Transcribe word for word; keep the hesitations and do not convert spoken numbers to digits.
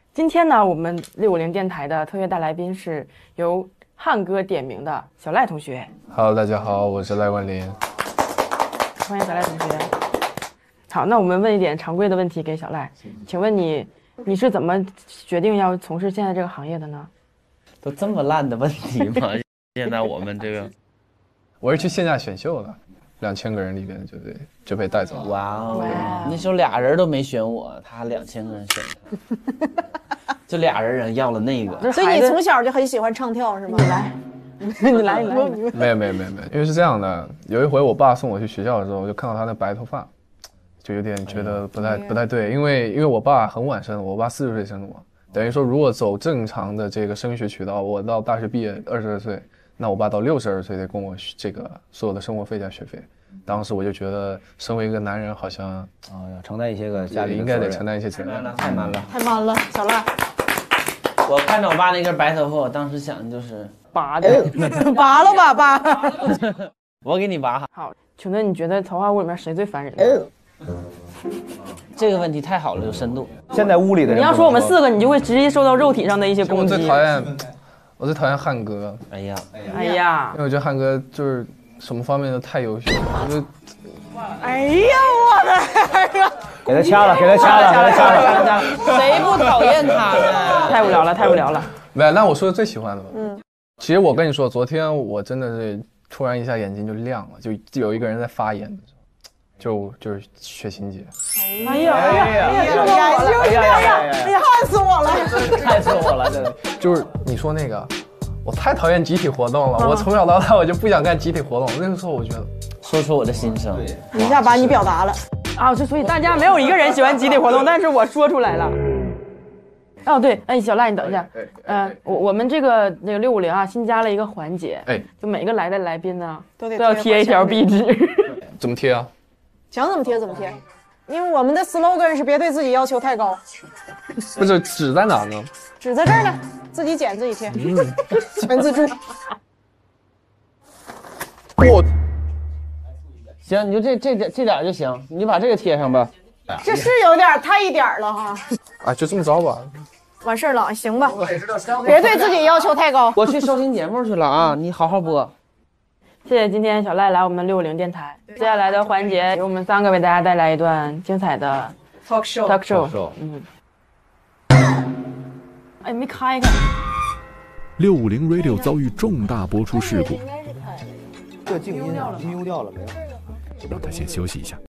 今天呢，我们六五零电台的特约大来宾是由汉哥点名的小赖同学。 Hello， 大家好，我是赖冠霖。 欢迎小赖同学。好，那我们问一点常规的问题给小赖，请问你你是怎么决定要从事现在这个行业的呢？ 都这么烂的问题吗？现在我们这个， 我是去线下选秀的，两千个人里边就被就被带走了。 哇哦！那时候俩人都没选我，他两千个人选他，就俩人人要了那个。 所以你从小就很喜欢唱跳是吗？ 你来，你来，你来。 没有没有没有没有，因为是这样的，有一回我爸送我去学校的时候，我就看到他那白头发，就有点觉得不太、哎、不太对，因为因为我爸很晚生，我爸四十岁生的嘛。等于说，如果走正常的这个升学渠道，我到大学毕业二十二岁，那我爸到六十二岁得供我这个所有的生活费加学费。当时我就觉得，身为一个男人，好像啊、哦、要承担一些个家里应该得承担一些责任。 太慢了， 太慢了，小赖。 我看着我爸那根白头发，我当时想的就是拔的， 拔了吧，爸。 我给你拔。 好，请问你觉得《桃花坞》里面谁最烦人的？ 这个问题太好了，有深度。 现在屋里的人， 你要说我们四个，你就会直接受到肉体上的一些攻击。 我最讨厌，我最讨厌汉哥。 哎呀， 哎呀， 因为我觉得汉哥就是什么方面都太优秀了。我就， 哎呀，我的呀！ 给他掐了，给他掐了，给他掐了， 掐了，掐了。谁不讨厌他呢？ 太无聊了，太无聊了。 没有，那我说的最喜欢的吧。嗯。其实我跟你说，昨天我真的是突然一下眼睛就亮了，就有一个人在发言。就就是薛勤姐， 哎呀哎呀哎呀哎呀哎呀，害死我了， 害死我了！这就是你说那个，我太讨厌集体活动了。我从小到大我就不想干集体活动。那个时候我觉得， 说出我的心声， 一下把你表达了啊！就所以大家没有一个人喜欢集体活动，但是我说出来了。哦对，哎，小赖你等一下，呃，我我们这个那个六五零啊，新加了一个环节，哎，就每个来的来宾呢都要贴一条壁纸。 怎么贴啊？ 想怎么贴怎么贴，因为我们的 slogan 是别对自己要求太高。 不是纸在哪呢？ 纸在这儿呢，自己剪自己贴，嗯、全自助。 我行，你就这这点这点就行，你把这个贴上吧。 这是有点太一点了哈。 啊，就这么着吧。 完事儿了，行吧？别对自己要求太高。 我去收听节目去了啊，你好好播。 谢谢今天小赖来我们六五零电台。接下来的环节由我们三个为大家带来一段精彩的 talk show。 talk show。嗯。哎，没开开。 六五零 Radio 遭遇重大播出事故。 这静音啊，音优掉了没有？ 让他先休息一下。